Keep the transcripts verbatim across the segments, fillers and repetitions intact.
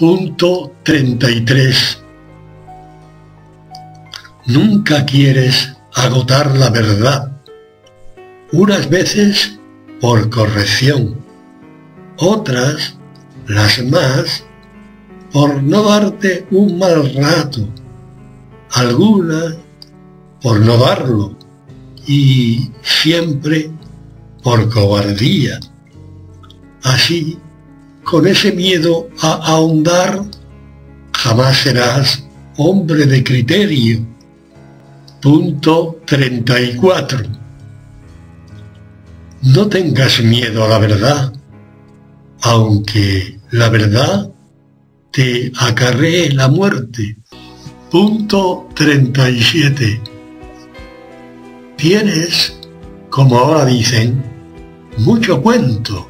Punto treinta y tres. Nunca quieres agotar la verdad, unas veces por corrección, otras, las más, por no darte un mal rato, algunas por no darlo y siempre por cobardía. Así, con ese miedo a ahondar, jamás serás hombre de criterio. Punto treinta y cuatro. No tengas miedo a la verdad, aunque la verdad te acarree la muerte. Punto treinta y siete. Tienes, como ahora dicen, mucho cuento,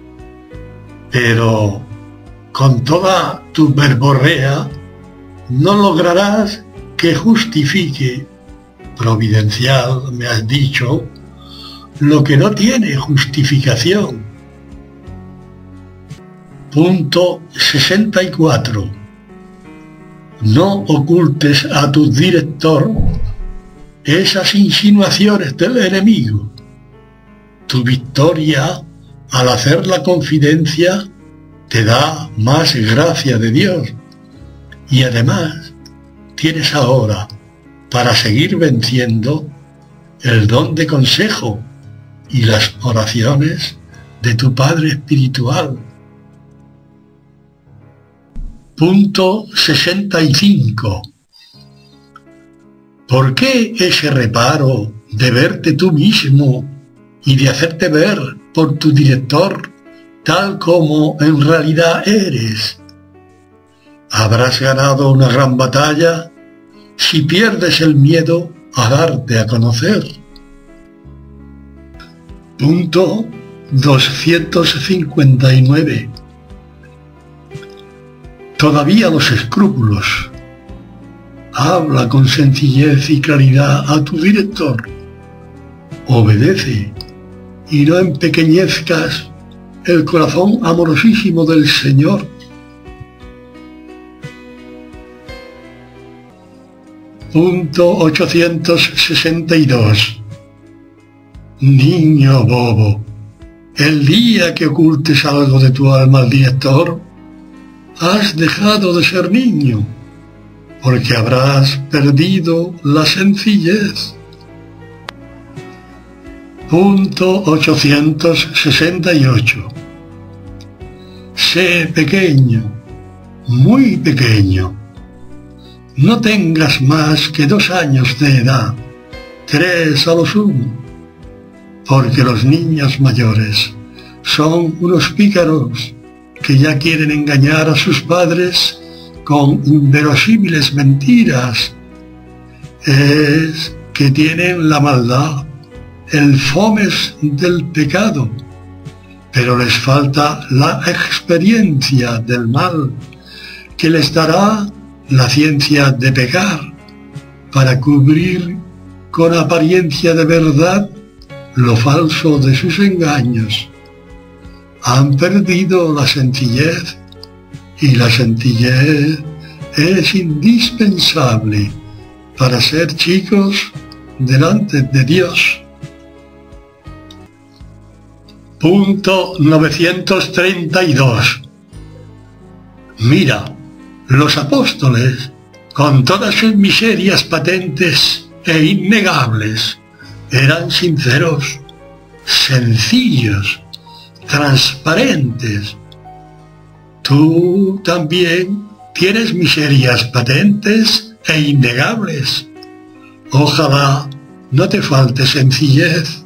pero con toda tu verborrea no lograrás que justifique, providencial, me has dicho, lo que no tiene justificación. Punto sesenta y cuatro. No ocultes a tu director esas insinuaciones del enemigo. Tu victoria, al hacer la confidencia, te da más gracia de Dios. Y además, tienes ahora, para seguir venciendo, el don de consejo y las oraciones de tu Padre Espiritual. Punto sesenta y cinco. ¿Por qué ese reparo de verte tú mismo y de hacerte ver por tu director tal como en realidad eres? Habrás ganado una gran batalla si pierdes el miedo a darte a conocer. Punto doscientos cincuenta y nueve. Todavía los escrúpulos. Habla con sencillez y claridad a tu director. Obedece y no empequeñezcas el corazón amorosísimo del Señor. Punto ochocientos sesenta y dos. Niño bobo, el día que ocultes algo de tu alma al director, has dejado de ser niño, porque habrás perdido la sencillez. Punto ochocientos sesenta y ocho. Sé pequeño, muy pequeño. No tengas más que dos años de edad, tres a lo sumo, porque los niños mayores son unos pícaros que ya quieren engañar a sus padres con inverosímiles mentiras. Es que tienen la maldad, el fomes del pecado, pero les falta la experiencia del mal, que les dará la ciencia de pecar, para cubrir con apariencia de verdad lo falso de sus engaños. Han perdido la sencillez, y la sencillez es indispensable para ser chicos delante de Dios. Punto novecientos treinta y dos. Mira, los apóstoles, con todas sus miserias patentes e innegables, eran sinceros, sencillos, transparentes. Tú también tienes miserias patentes e innegables. Ojalá no te falte sencillez.